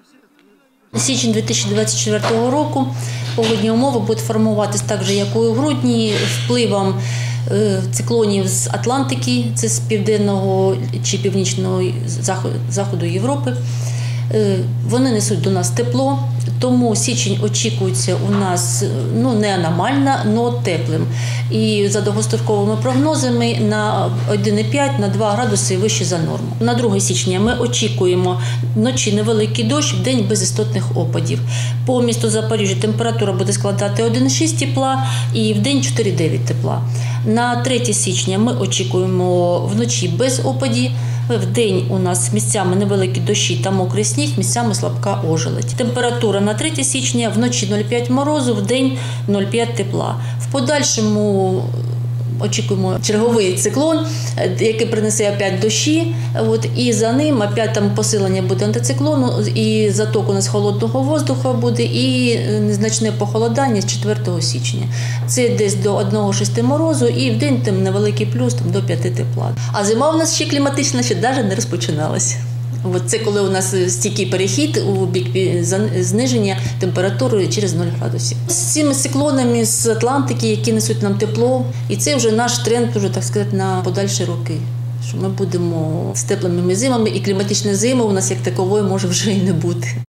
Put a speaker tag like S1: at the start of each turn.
S1: Січень 2024 року погодні умови будуть формуватися так же, як і у грудні, впливом циклонів з Атлантики, це з південного чи північного заходу Європи. Вони несуть до нас тепло, тому січень очікується у нас не аномально, але теплим. І за довгостроковими прогнозами на 1,5 на 2 градуси вище за норму. На 2 січня ми очікуємо вночі невеликий дощ, вдень без істотних опадів. По місту Запоріжжя температура буде складати 1,6 тепла і вдень 4,9 тепла. На 3 січня ми очікуємо вночі без опадів. Вдень у нас місцями невеликі дощі та мокрий сніг, місцями слабка ожеледь. Температура на 3 січня вночі 0,5 морозу, вдень 0,5 тепла. В подальшому очікуємо черговий циклон, який принесе опять дощі, і за ним опять там посилення буде антициклону, і заток у нас холодного воздуха буде, і незначне похолодання з 4 січня. Це десь до 1,6 морозу, і вдень там невеликий плюс там, до 5 тепла. А зима у нас ще кліматична, ще навіть не розпочиналася. Це коли у нас стійкий перехід у бік зниження температури через 0 градусів. З цими циклонами з Атлантики, які несуть нам тепло, і це вже наш тренд, так сказати, на подальші роки. Що ми будемо з теплими зимами, і кліматичної зими у нас як такової може вже і не бути.